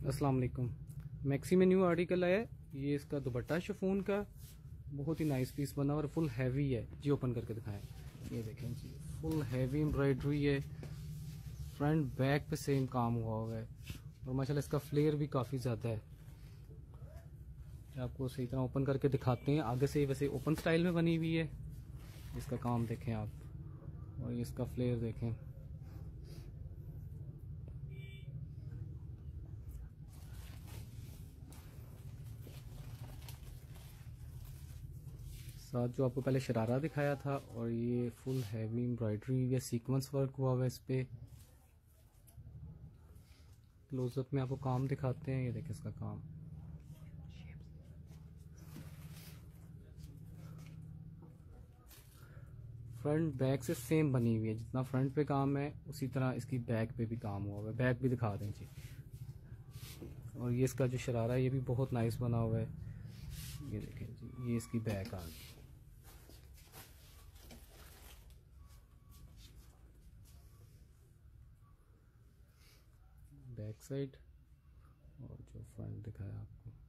अस्सलाम वालेकुम। मैक्सी में न्यू आर्टिकल आया है। ये इसका दुपट्टा शिफॉन का, बहुत ही नाइस पीस बना और फुल हैवी है जी। ओपन करके दिखाएं, ये देखें जी, फुल हैवी एम्ब्रॉयडरी है। फ्रंट बैक पे सेम काम हुआ है और माशाल्लाह इसका फ्लेयर भी काफ़ी ज़्यादा है। आपको सही तरह ओपन करके दिखाते हैं। आगे से वैसे ओपन स्टाइल में बनी हुई है। इसका काम देखें आप और इसका फ्लेयर देखें। साथ जो आपको पहले शरारा दिखाया था और ये फुल हैवी एम्ब्रॉयडरी या सीक्वेंस वर्क हुआ हुआ है इस पे। क्लोजअप में आपको काम दिखाते हैं, ये देखें इसका काम। फ्रंट बैक से सेम बनी हुई है, जितना फ्रंट पे काम है उसी तरह इसकी बैक पे भी काम हुआ हुआ है। बैक भी दिखा दें जी। और ये इसका जो शरारा है ये भी बहुत नाइस बना हुआ है। ये देखें जी, ये इसकी बैक आ गई। बैक साइड और जो फ्रंट दिखाया आपको।